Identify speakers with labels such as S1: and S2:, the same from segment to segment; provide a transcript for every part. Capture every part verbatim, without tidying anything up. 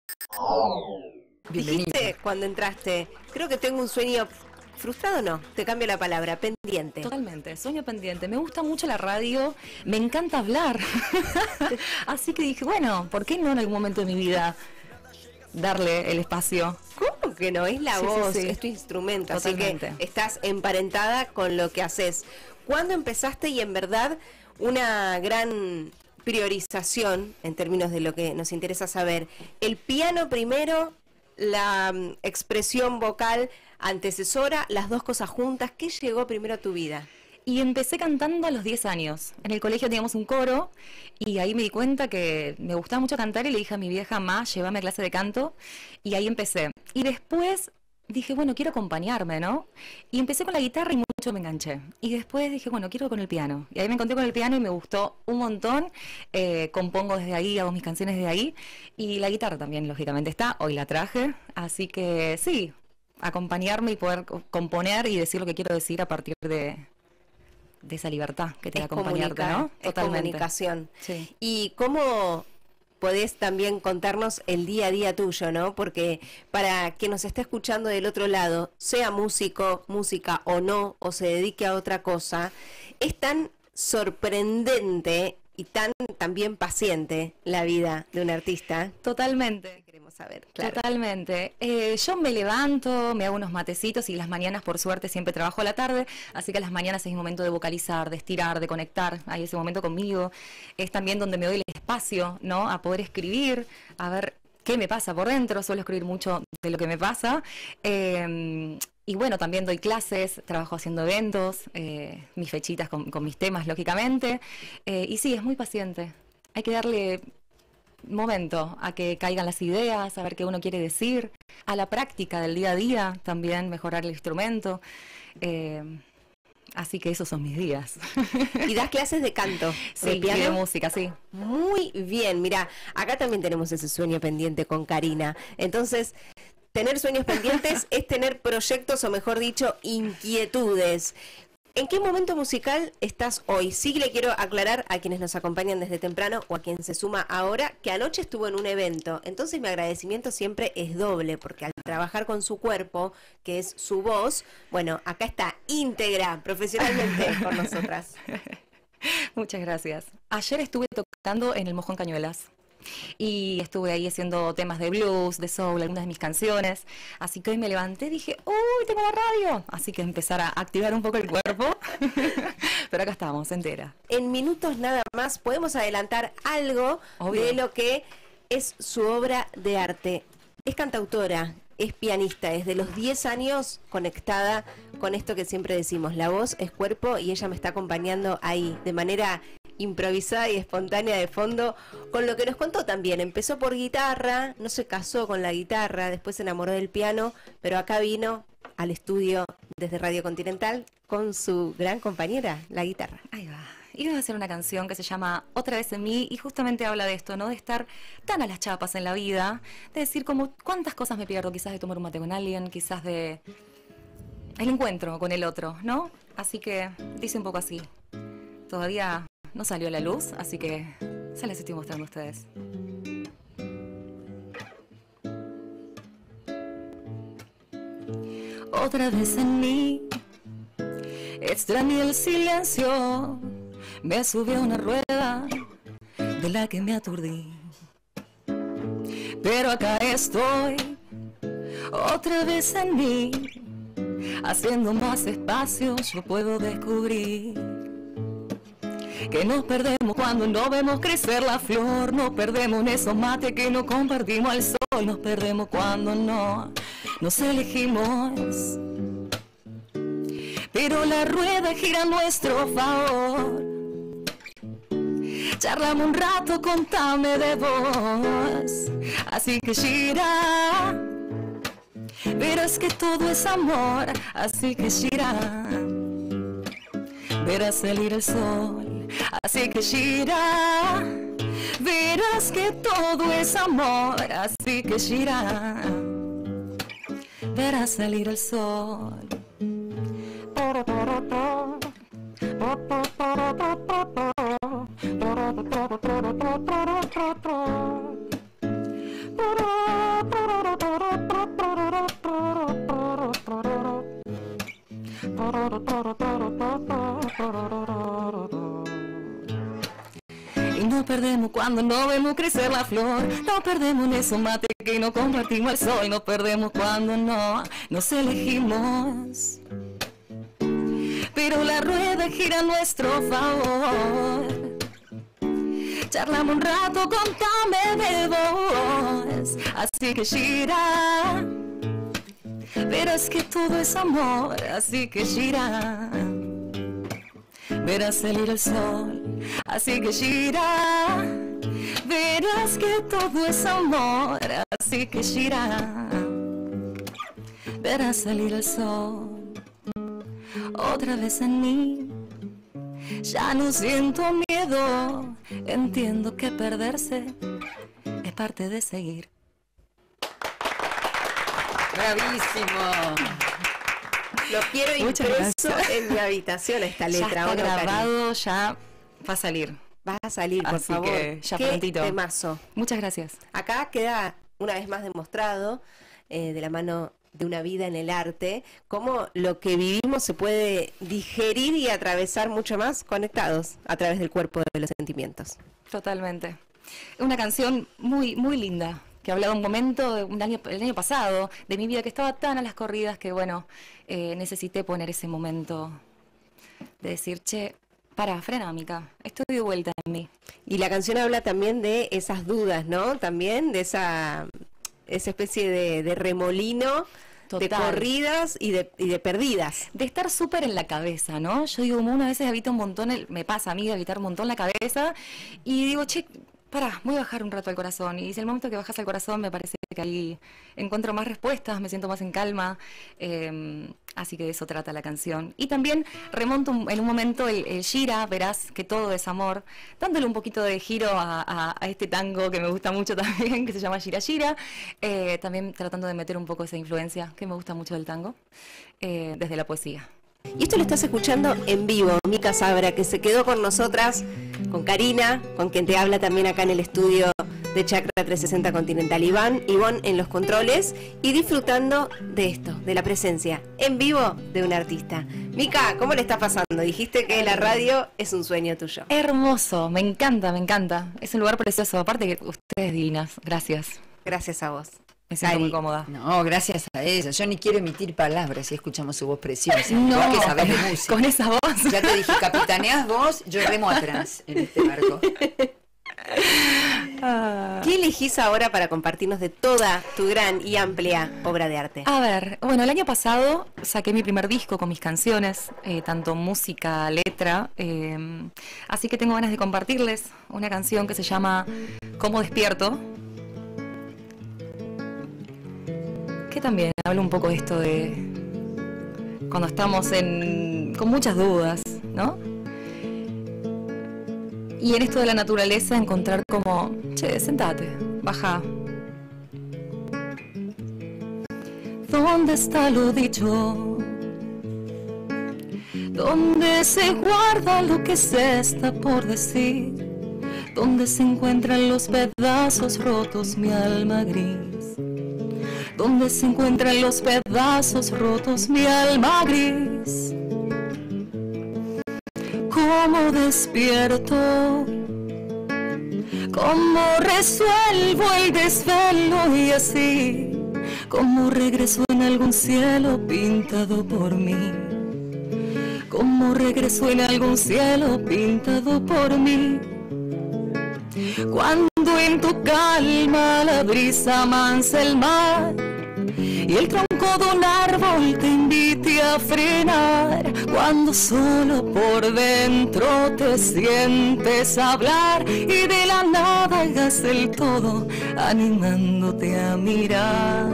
S1: Dijiste cuando entraste, creo que tengo un sueño frustrado, no, te cambio la palabra, pendiente.
S2: Totalmente, sueño pendiente. Me gusta mucho la radio, me encanta hablar. Así que dije, bueno, ¿por qué no en algún momento de mi vida darle el espacio?
S1: ¿Cómo que no? Es la
S2: Sí,
S1: voz,
S2: sí, sí.
S1: es tu instrumento,
S2: Totalmente.
S1: así que estás emparentada con lo que haces. ¿Cuándo empezaste y en verdad una gran priorización en términos de lo que nos interesa saber? ¿El piano primero, la mm, expresión vocal antecesora, las dos cosas juntas? ¿Qué llegó primero a tu vida?
S2: Y empecé cantando a los diez años. En el colegio teníamos un coro y ahí me di cuenta que me gustaba mucho cantar y le dije a mi vieja, ma, llévame a clase de canto, y ahí empecé. Y después dije, bueno, quiero acompañarme, ¿no? Y empecé con la guitarra y mucho me enganché. Y después dije, bueno, quiero con el piano. Y ahí me encontré con el piano y me gustó un montón. Eh, compongo desde ahí, hago mis canciones desde ahí. Y la guitarra también, lógicamente, está. Hoy la traje. Así que sí, acompañarme y poder co- componer y decir lo que quiero decir a partir de, de esa libertad que te da
S1: Es
S2: acompañarte,
S1: comunicar,
S2: ¿no?
S1: es comunicación.
S2: Sí.
S1: ¿Y cómo podés también contarnos el día a día tuyo, no? Porque para quien nos está escuchando del otro lado, sea músico, música o no, o se dedique a otra cosa, es tan sorprendente y tan también paciente la vida de un artista.
S2: Totalmente.
S1: Queremos saber, claro.
S2: Totalmente. Eh, yo me levanto, me hago unos matecitos y las mañanas, por suerte, siempre trabajo a la tarde, así que las mañanas es mi momento de vocalizar, de estirar, de conectar. Hay ese momento conmigo. Es también donde me doy el espacio, ¿no? A poder escribir, a ver qué me pasa por dentro. Suelo escribir mucho de lo que me pasa. Eh, y bueno, también doy clases, trabajo haciendo eventos, eh, mis fechitas con, con mis temas, lógicamente. Eh, y sí, es muy paciente. Hay que darle momento a que caigan las ideas, a ver qué uno quiere decir, a la práctica del día a día, también mejorar el instrumento. Eh, así que esos son mis días.
S1: Y das clases de canto,
S2: Sí,
S1: de
S2: y
S1: piano.
S2: de música, sí.
S1: Muy bien, mira, acá también tenemos ese sueño pendiente con Karina. Entonces, tener sueños pendientes es tener proyectos, o mejor dicho, inquietudes. ¿En qué momento musical estás hoy? Sí, le quiero aclarar a quienes nos acompañan desde temprano o a quien se suma ahora que anoche estuvo en un evento. Entonces mi agradecimiento siempre es doble, porque al trabajar con su cuerpo, que es su voz, bueno, acá está íntegra, profesionalmente con nosotras.
S2: Muchas gracias. Ayer estuve tocando en el Mojón Cañuelas y estuve ahí haciendo temas de blues, de soul, algunas de mis canciones. Así que hoy me levanté y dije, ¡uy, tengo la radio! Así que empezar a activar un poco el cuerpo. Pero acá estamos, entera.
S1: En minutos nada más podemos adelantar algo
S2: Obvio.
S1: de lo que es su obra de arte. Es cantautora, es pianista, desde los diez años conectada con esto que siempre decimos, la voz es cuerpo, y ella me está acompañando ahí de manera improvisada y espontánea de fondo con lo que nos contó también. Empezó por guitarra, no se casó con la guitarra, después se enamoró del piano, pero acá vino al estudio desde Radio Continental con su gran compañera, la guitarra.
S2: Ahí va. Iba a hacer una canción que se llama Otra vez en mí y justamente habla de esto, ¿no? De estar tan a las chapas en la vida, de decir como cuántas cosas me pierdo, quizás de tomar un mate con alguien, quizás de el encuentro con el otro, ¿no? Así que dice un poco así. Todavía no salió a la luz, así que se las estoy mostrando a ustedes. Otra vez en mí extrañé el silencio, me subí a una rueda de la que me aturdí. Pero acá estoy, otra vez en mí, haciendo más espacio yo puedo descubrir que nos perdemos cuando no vemos crecer la flor, nos perdemos en esos mates que no compartimos al sol, nos perdemos cuando no nos elegimos. Pero la rueda gira a nuestro favor. Charlamos un rato, contame de vos. Así que gira. Verás que todo es amor. Así que gira. Verás salir el sol. Así que gira. Verás que todo es amor. Así que gira. Verás salir el sol. Y no perdemos cuando no vemos crecer la flor, no perdemos en eso mate que no compartimos el sol, no perdemos cuando no nos elegimos, pero la rueda gira a nuestro favor. Charlamos un rato, contame de vos, así que gira, pero es que todo es amor, así que gira. Verás salir el sol, así que gira. Verás que todo es amor, así que gira. Verás salir el sol otra vez en mí. Ya no siento miedo, entiendo que perderse es parte de seguir.
S3: ¡Bravísimo!
S1: Lo quiero
S2: Muchas
S1: impreso
S2: gracias.
S1: en mi habitación esta letra.
S2: Ya está
S1: ¿o no, Cari?
S2: grabado, ya va a salir.
S1: Va a salir, por
S2: Así
S1: favor.
S2: que ya
S1: Qué
S2: prontito.
S1: temazo.
S2: Muchas gracias.
S1: Acá queda una vez más demostrado, eh, de la mano de una vida en el arte, cómo lo que vivimos se puede digerir y atravesar mucho más conectados a través del cuerpo de los sentimientos.
S2: Totalmente. Una canción muy, muy linda, que hablaba un momento, de un año, el año pasado, de mi vida, que estaba tan a las corridas que, bueno, eh, necesité poner ese momento de decir, che, para, frena, Mica, estoy de vuelta en mí.
S1: Y la canción habla también de esas dudas, ¿no? También de esa, esa especie de, de remolino, de
S2: Total.
S1: corridas y de, y de perdidas.
S2: De estar súper en la cabeza, ¿no? Yo digo, como una veces habita un montón, el- me pasa a mí de habitar un montón la cabeza, y digo, che, pará, voy a bajar un rato al corazón. Y si el momento que bajas al corazón me parece que ahí encuentro más respuestas, me siento más en calma. eh, así que de eso trata la canción. Y también remonto un- en un momento el, el gira, verás que todo es amor, dándole un poquito de giro a, a- a este tango que me gusta mucho también, que se llama Gira Gira. eh, también tratando de meter un poco esa influencia que me gusta mucho del tango, eh, desde la poesía.
S1: Y esto lo estás escuchando en vivo, Mica Sabra, que se quedó con nosotras, con Karina, con quien te habla también acá en el estudio de Chakra trescientos sesenta Continental, Iván, Ivonne en los controles, y disfrutando de esto, de la presencia en vivo de un artista. Mica, ¿cómo le está pasando? Dijiste que la radio es un sueño tuyo.
S2: Hermoso, me encanta, me encanta. Es un lugar precioso, aparte que ustedes divinas, gracias.
S1: Gracias a vos.
S2: Me siento
S3: Cari,
S2: muy cómoda.
S3: No, gracias a ella. Yo ni quiero emitir palabras si escuchamos su voz preciosa.
S2: No,
S3: Vos que sabés de música.
S2: con esa voz.
S3: Ya te dije, capitaneás vos, yo remo atrás en este barco.
S2: Ah.
S1: ¿Qué elegís ahora para compartirnos de toda tu gran y amplia obra de arte?
S2: A ver, bueno, el año pasado saqué mi primer disco con mis canciones, eh, tanto música, letra, eh, así que tengo ganas de compartirles una canción que se llama Cómo despierto, que también habla un poco de esto de cuando estamos en, con muchas dudas, ¿no? Y en esto de la naturaleza encontrar como, che, sentate, baja. ¿Dónde está lo dicho? ¿Dónde se guarda lo que se está por decir? ¿Dónde se encuentran los pedazos rotos, mi alma gris? ¿Dónde se encuentran los pedazos rotos, mi alma gris? ¿Cómo despierto? ¿Cómo resuelvo el desvelo y así? ¿Cómo regreso en algún cielo pintado por mí? ¿Cómo regreso en algún cielo pintado por mí? Cuando en tu calma la brisa amansa el mar y el tronco de un árbol te invite a frenar, cuando solo por dentro te sientes hablar y de la nada hagas el todo animándote a mirar.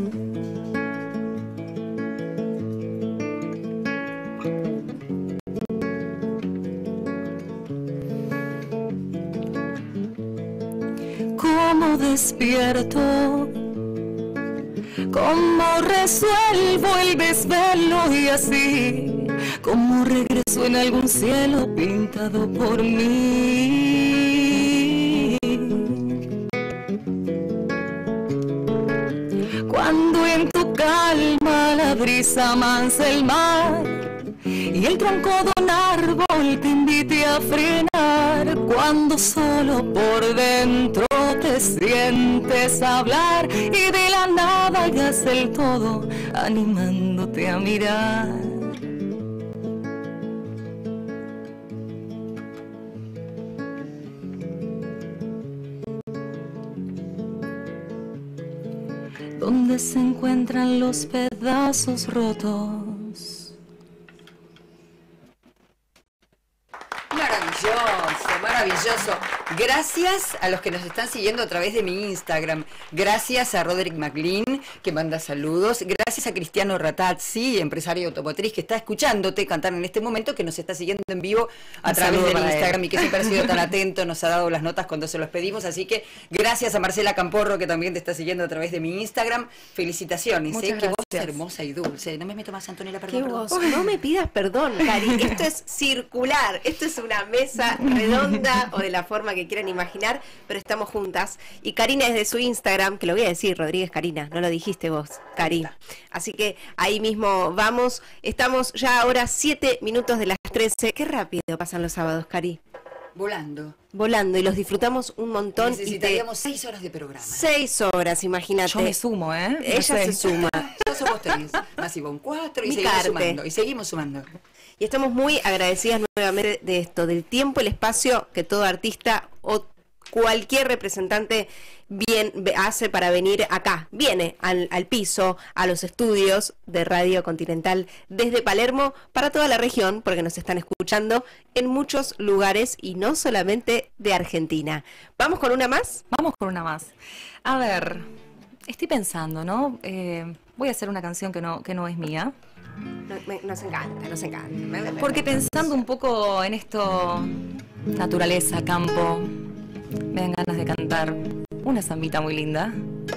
S2: ¿Cómo despierto? ¿Cómo resuelvo el desvelo y así? ¿Cómo regreso en algún cielo pintado por mí? Cuando en tu calma la brisa mansa el mar y el tronco de un árbol te invite a frenar, cuando solo por dentro te sientes hablar y de la nada hagas el todo animándote a mirar. Donde se encuentran los pedazos rotos.
S3: Maravilloso, maravilloso. Gracias a los que nos están siguiendo a través de mi Instagram. Gracias a Roderick McLean, que manda saludos. Gracias a Cristiano Ratazzi, empresario automotriz, que está escuchándote cantar en este momento, que nos está siguiendo en vivo a
S2: Un
S3: través de mi
S2: para
S3: Instagram
S2: él.
S3: y que siempre ha sido tan atento, nos ha dado las notas cuando se los pedimos. Así que gracias a Marcela Camporro, que también te está siguiendo a través de mi Instagram. Felicitaciones,
S2: Muchas
S3: ¿eh? Qué voz
S2: gracias.
S3: hermosa y dulce. No me meto más, Antonella,
S1: ¿Qué
S3: perdón. perdón.
S1: vos? No me pidas perdón, Cari. Esto es circular. Esto es una mesa redonda o de la forma que quieran imaginar, pero estamos juntas. Y Karina es de su Instagram, que lo voy a decir, Rodríguez Karina, no lo dijiste vos, Cari. Así que ahí mismo vamos. Estamos ya ahora siete minutos de las trece. Qué rápido pasan los sábados, Cari.
S3: Volando.
S1: Volando, y los disfrutamos un montón.
S3: Necesitaríamos seis horas de programa.
S1: Seis horas, imagínate.
S2: Yo me sumo, ¿eh? No
S1: Ella
S2: sé.
S1: se suma.
S3: Ya somos tres, más Ivonne cuatro y
S1: Mi
S3: seguimos
S1: carte.
S3: sumando. Y seguimos sumando.
S1: Y estamos muy agradecidas nuevamente de esto, del tiempo, el espacio que todo artista o cualquier representante bien hace para venir acá, viene al, al piso, a los estudios de Radio Continental desde Palermo para toda la región, porque nos están escuchando en muchos lugares y no solamente de Argentina. ¿Vamos con una más?
S2: Vamos con una más. A ver, estoy pensando, ¿no? Eh, voy a hacer una canción que no, que no es mía.
S1: No, me- nos encanta, nos encanta. Me- me-
S2: Porque pensando un poco en esto, naturaleza, campo, me dan ganas de cantar una zambita muy linda.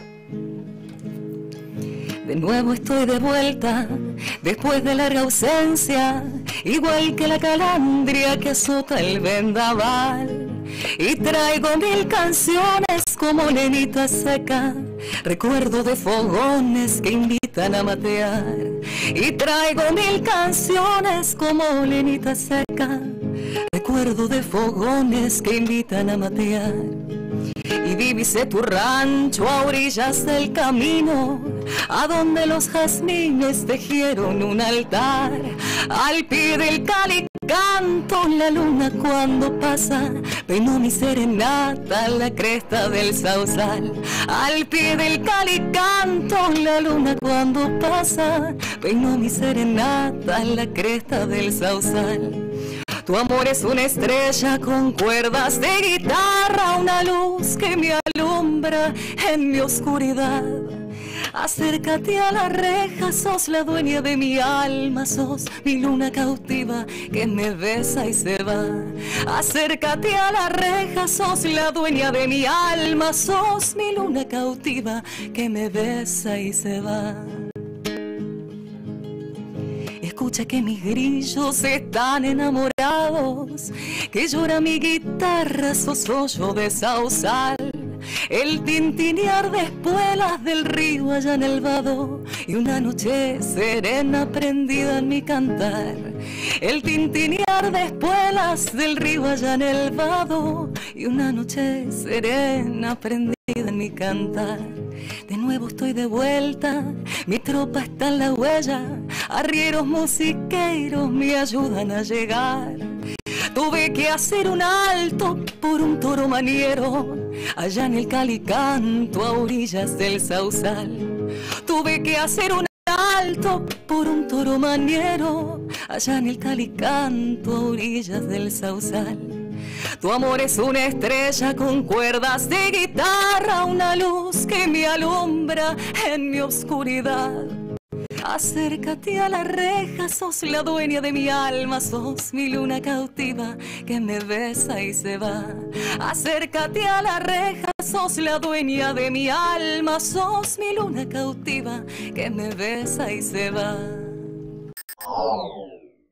S2: De nuevo estoy de vuelta, después de larga ausencia, igual que la calandria que azota el vendaval. Y traigo mil canciones como lenita seca, recuerdo de fogones que invitan a matear. Y traigo mil canciones como lenita seca, recuerdo de fogones que invitan a matear. Y divisé tu rancho a orillas del camino, a donde los jazmines tejieron un altar. Al pie del calicanto la luna cuando pasa, peinó mi serenata en la cresta del sausal. Al pie del calicanto la luna cuando pasa, peinó mi serenata en la cresta del sausal. Tu amor es una estrella con cuerdas de guitarra, una luz que me alumbra en mi oscuridad. Acércate a la reja, sos la dueña de mi alma, sos mi luna cautiva que me besa y se va. Acércate a la reja, sos la dueña de mi alma, sos mi luna cautiva que me besa y se va. Escucha que mis grillos están enamorados, que llora mi guitarra, sosollo de sausal. El tintinear de espuelas del río allá en el vado y una noche serena prendida en mi cantar. El tintinear de espuelas del río allá en el vado y una noche serena prendida en mi cantar. De nuevo estoy de vuelta, mi tropa está en la huella, arrieros musiqueiros me ayudan a llegar. Tuve que hacer un alto por un toro maniero, allá en el Calicanto a orillas del sausal. Tuve que hacer un alto por un toro maniero, allá en el Calicanto a orillas del sausal. Tu amor es una estrella con cuerdas de guitarra, una luz que me alumbra en mi oscuridad. Acércate a la reja, sos la dueña de mi alma, sos mi luna cautiva que me besa y se va. Acércate a la reja, sos la dueña de mi alma, sos mi luna cautiva que me besa y se va.